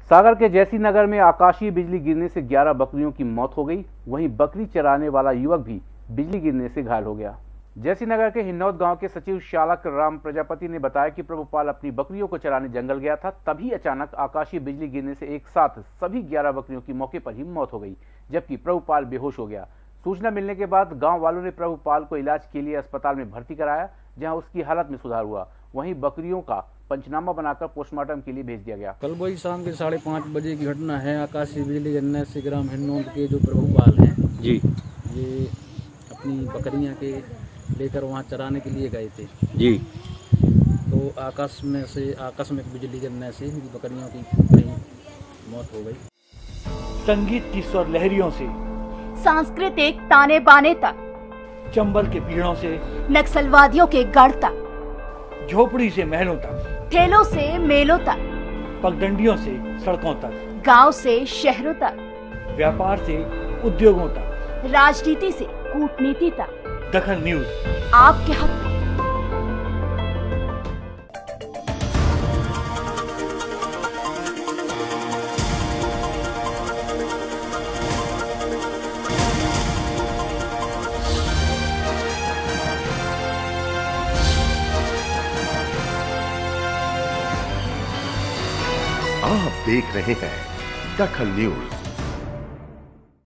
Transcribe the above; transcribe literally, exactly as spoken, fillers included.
सागर के जैसी नगर में आकाशीय बिजली गिरने से ग्यारह बकरियों की मौत हो गई। वहीं बकरी चराने वाला युवक भी बिजली गिरने से घायल हो गया। जैसी नगर के हिन्नौद गांव के सचिव शालक राम प्रजापति ने बताया कि प्रभुपाल अपनी बकरियों को चराने जंगल गया था, तभी अचानक आकाशीय बिजली गिरने से एक साथ सभी ग्यारह बकरियों की मौके पर ही मौत हो गई, जबकि प्रभुपाल बेहोश हो गया। सूचना मिलने के बाद गांव वालों ने प्रभुपाल को इलाज के लिए अस्पताल में भर्ती कराया, जहां उसकी हालत में सुधार हुआ। वहीं बकरियों का पंचनामा बनाकर पोस्टमार्टम के लिए भेज दिया गया। कल वही शाम के साढ़े पाँच बजे की घटना है। आकाशीय बिजली गिरने से ग्राम हिन्नौद के जो प्रभुपाल हैं जी, ये अपनी बकरियां के लेकर वहां चराने के लिए गए थे जी। तो आकाश में से आकस्मिक बिजली गिरने से इनकी बकरियों की कहीं मौत हो गई। संगीत की स्वर लहरियों से सांस्कृतिक ताने बाने तक, चंबल के पीड़ों से नक्सलवादियों के गढ़ तक, झोपड़ी से महलों तक, ठेलों से मेलों तक, पगडंडियों से सड़कों तक, गांव से शहरों तक, व्यापार से उद्योगों तक, राजनीति से कूटनीति तक, दखल न्यूज आपके हक में। आप देख रहे हैं दखल न्यूज।